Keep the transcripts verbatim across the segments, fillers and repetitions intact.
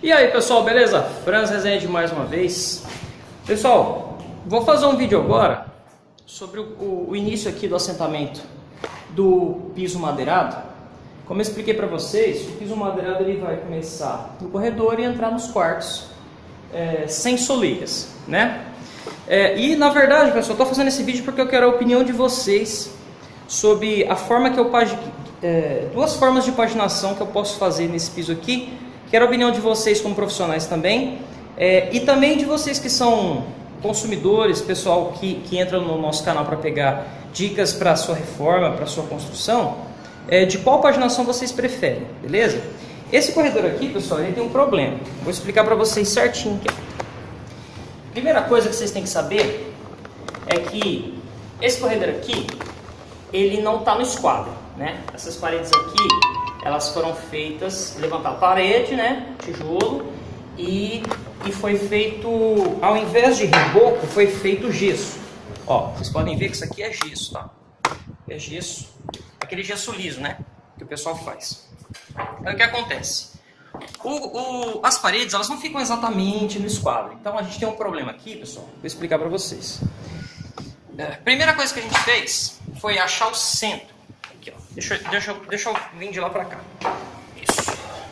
E aí pessoal, beleza? Franz Rezende mais uma vez. Pessoal, vou fazer um vídeo agora sobre o, o início aqui do assentamento do piso madeirado. Como eu expliquei para vocês, o piso madeirado ele vai começar no corredor e entrar nos quartos é, sem soleiras, né? É, e na verdade, pessoal, estou fazendo esse vídeo porque eu quero a opinião de vocês sobre a forma que eu pagi... é, duas formas de paginação que eu posso fazer nesse piso aqui. Quero a opinião de vocês como profissionais também, é, e também de vocês que são consumidores, pessoal que, que entra no nosso canal para pegar dicas para a sua reforma, para a sua construção, é, de qual paginação vocês preferem, beleza? Esse corredor aqui, pessoal, ele tem um problema. Vou explicar para vocês certinho aqui. Primeira coisa que vocês têm que saber é que esse corredor aqui, ele não está no esquadro, né? Essas paredes aqui, elas foram feitas, levantar a parede, né, tijolo, e, e foi feito, ao invés de reboco, foi feito gesso. Ó, vocês podem ver que isso aqui é gesso, tá? É gesso, aquele gesso liso, né, que o pessoal faz. Então o que acontece? O, o, as paredes, elas não ficam exatamente no esquadro. Então a gente tem um problema aqui, pessoal, vou explicar para vocês. A primeira coisa que a gente fez foi achar o centro. Aqui, ó. Deixa, deixa, deixa eu vir de lá para cá. Isso.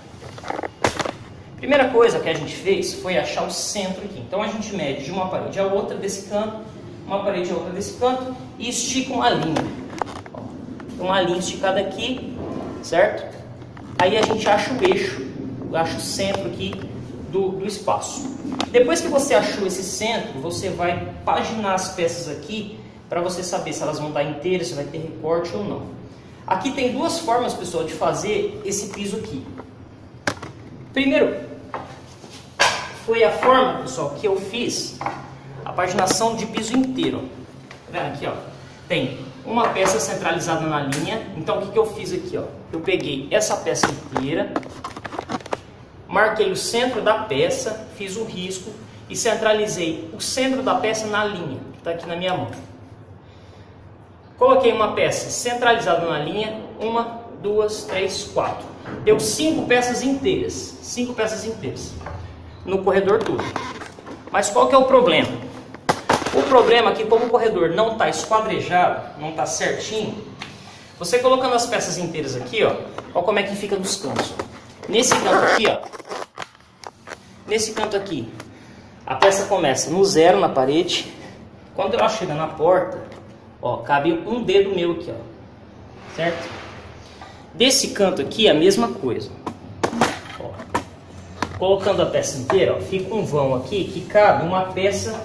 Primeira coisa que a gente fez foi achar o centro aqui. Então a gente mede de uma parede a outra desse canto, uma parede a outra desse canto e estica uma linha. Ó, uma linha esticada aqui, certo? Aí a gente acha o eixo, acha o centro aqui do, do espaço. Depois que você achou esse centro, você vai paginar as peças aqui para você saber se elas vão dar inteiras, se vai ter recorte ou não. Aqui tem duas formas, pessoal, de fazer esse piso aqui. Primeiro, foi a forma, pessoal, que eu fiz a paginação de piso inteiro. Tá vendo aqui, ó? Tem uma peça centralizada na linha. Então, o que, que eu fiz aqui, ó? Eu peguei essa peça inteira, marquei o centro da peça, fiz o risco e centralizei o centro da peça na linha, que está aqui na minha mão. Coloquei uma peça centralizada na linha, uma, duas, três, quatro. Deu cinco peças inteiras, cinco peças inteiras no corredor todo. Mas qual que é o problema? O problema é que como o corredor não está esquadrejado, não está certinho, você colocando as peças inteiras aqui, ó, olha como é que fica nos cantos. Nesse canto aqui, ó, nesse canto aqui, a peça começa no zero na parede. Quando ela chega na porta, ó, cabe um dedo meu aqui, ó, certo? Desse canto aqui, a mesma coisa. Ó, colocando a peça inteira, ó, fica um vão aqui que cabe uma peça,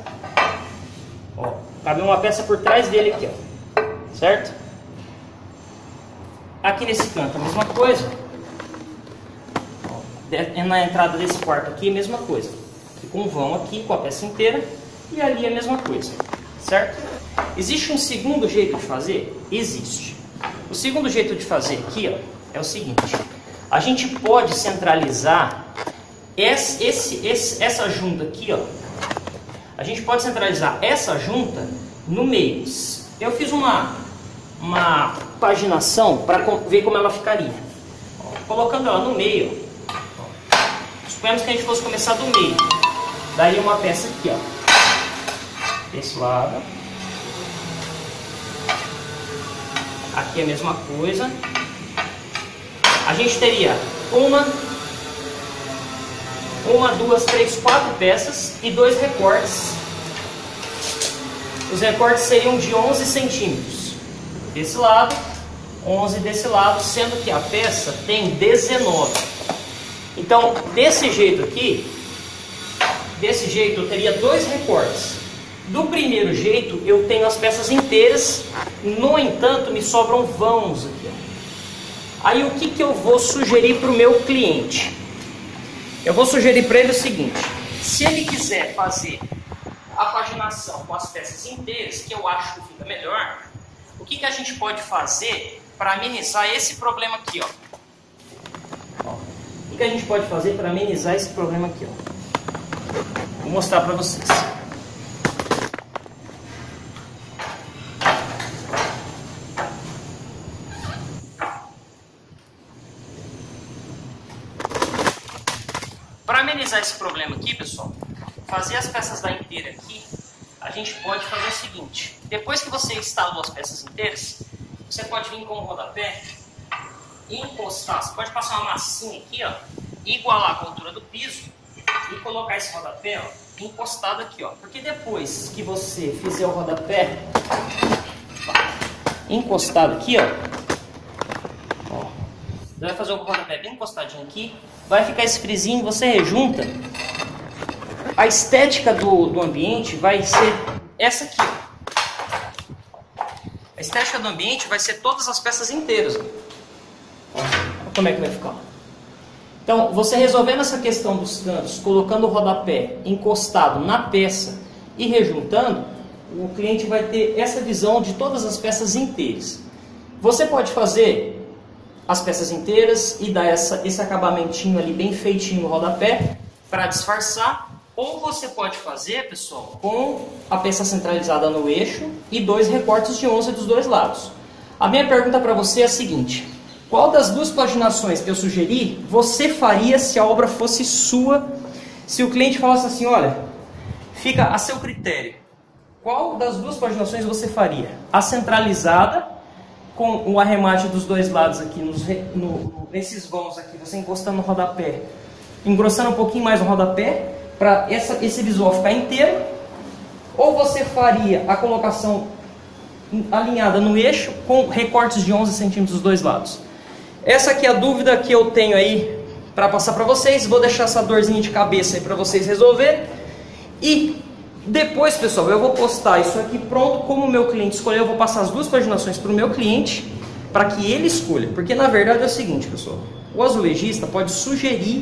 ó, cabe uma peça por trás dele aqui, ó, certo? Aqui nesse canto, a mesma coisa. Na entrada desse quarto aqui, a mesma coisa. Fica um vão aqui com a peça inteira e ali a mesma coisa, certo? Existe um segundo jeito de fazer? Existe. O segundo jeito de fazer aqui, ó, é o seguinte. A gente pode centralizar esse, esse, esse, essa junta aqui, ó. A gente pode centralizar essa junta no meio. Eu fiz uma, uma paginação para ver como ela ficaria. Ó, colocando ela no meio, suponhamos que a gente fosse começar do meio. Daria uma peça aqui, ó. Desse lado. Aqui é a mesma coisa. A gente teria uma, uma, duas, três, quatro peças e dois recortes. Os recortes seriam de onze centímetros. Desse lado, onze desse lado, sendo que a peça tem dezenove. Então, desse jeito aqui, desse jeito eu teria dois recortes. Do primeiro jeito, eu tenho as peças inteiras, no entanto, me sobram vãos aqui, ó. Aí, o que, que eu vou sugerir para o meu cliente? Eu vou sugerir para ele o seguinte: se ele quiser fazer a paginação com as peças inteiras, que eu acho que fica melhor, o que, que a gente pode fazer para amenizar esse problema aqui, ó? O que a gente pode fazer para amenizar esse problema aqui, ó? Vou mostrar para vocês. Para amenizar esse problema aqui, pessoal, fazer as peças da inteira aqui, a gente pode fazer o seguinte: depois que você instalou as peças inteiras, você pode vir com o rodapé e encostar. Você pode passar uma massinha aqui, ó, igualar a altura do piso e colocar esse rodapé, ó, encostado aqui, ó. Porque depois que você fizer o rodapé encostado aqui, ó, ó, você vai fazer o rodapé bem encostadinho aqui, vai ficar esse frisinho, você rejunta. A estética do, do ambiente vai ser essa aqui, ó. A estética do ambiente vai ser todas as peças inteiras, ó. Ó, como é que vai ficar. Então, você resolvendo essa questão dos cantos, colocando o rodapé encostado na peça e rejuntando, o cliente vai ter essa visão de todas as peças inteiras. Você pode fazer as peças inteiras e dar essa, esse acabamentinho ali bem feitinho no rodapé para disfarçar, ou você pode fazer, pessoal, com a peça centralizada no eixo e dois recortes de onze dos dois lados. A minha pergunta para você é a seguinte: qual das duas paginações que eu sugeri você faria se a obra fosse sua? Se o cliente falasse assim, olha, fica a seu critério, qual das duas paginações você faria? A centralizada, com o arremate dos dois lados aqui, nos, no, nesses vãos aqui, você encostando no rodapé, engrossando um pouquinho mais o rodapé, para esse visual ficar inteiro? Ou você faria a colocação alinhada no eixo, com recortes de onze centímetros dos dois lados? Essa aqui é a dúvida que eu tenho aí para passar para vocês. Vou deixar essa dorzinha de cabeça aí para vocês resolverem. E depois, pessoal, eu vou postar isso aqui pronto. Como o meu cliente escolheu, eu vou passar as duas paginações para o meu cliente, para que ele escolha. Porque na verdade é o seguinte, pessoal: o azulejista pode sugerir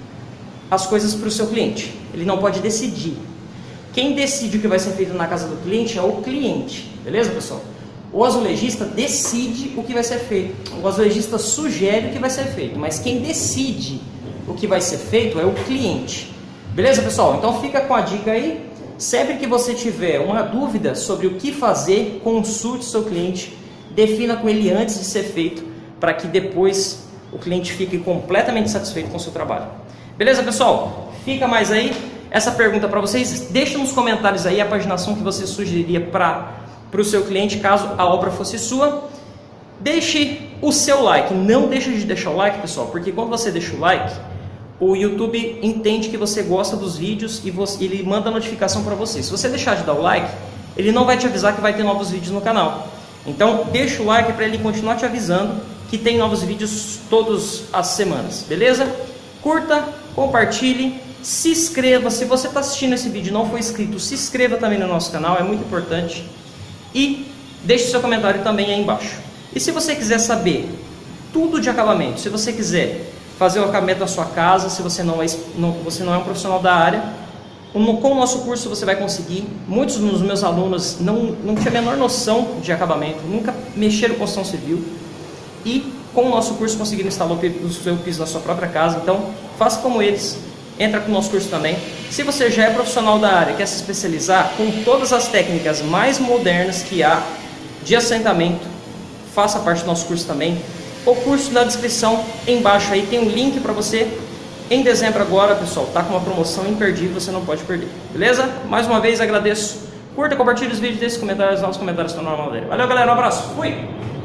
as coisas para o seu cliente, ele não pode decidir. Quem decide o que vai ser feito na casa do cliente é o cliente, beleza, pessoal? O azulejista decide o que vai ser feito, o azulejista sugere o que vai ser feito, mas quem decide o que vai ser feito é o cliente. Beleza, pessoal? Então fica com a dica aí. Sempre que você tiver uma dúvida sobre o que fazer, consulte seu cliente, defina com ele antes de ser feito, para que depois o cliente fique completamente satisfeito com o seu trabalho. Beleza, pessoal? Fica mais aí essa pergunta para vocês. Deixa nos comentários aí a paginação que você sugeriria para o seu cliente, caso a obra fosse sua. Deixe o seu like. Não deixe de deixar o like, pessoal, porque quando você deixa o like, o YouTube entende que você gosta dos vídeos e você, ele manda notificação para você. Se você deixar de dar o like, ele não vai te avisar que vai ter novos vídeos no canal. Então, deixa o like para ele continuar te avisando que tem novos vídeos todas as semanas, beleza? Curta, compartilhe, se inscreva. Se você está assistindo esse vídeo e não for inscrito, se inscreva também no nosso canal, é muito importante. E deixe seu comentário também aí embaixo. E se você quiser saber tudo de acabamento, se você quiser fazer o acabamento da sua casa, se você não é, não, você não é um profissional da área, com o nosso curso você vai conseguir. Muitos dos meus alunos não, não tinham a menor noção de acabamento, nunca mexeram com construção civil, e com o nosso curso conseguiram instalar o seu piso na sua própria casa. Então faça como eles, entra com o nosso curso também. Se você já é profissional da área, quer se especializar com todas as técnicas mais modernas que há de assentamento, faça parte do nosso curso também. O curso na descrição embaixo aí tem um link para você. Em dezembro agora, pessoal, tá com uma promoção imperdível, você não pode perder, beleza? Mais uma vez agradeço. Curta, compartilhe os vídeos, deixe comentários, novos comentários estão na madeira. Valeu, galera, um abraço, fui!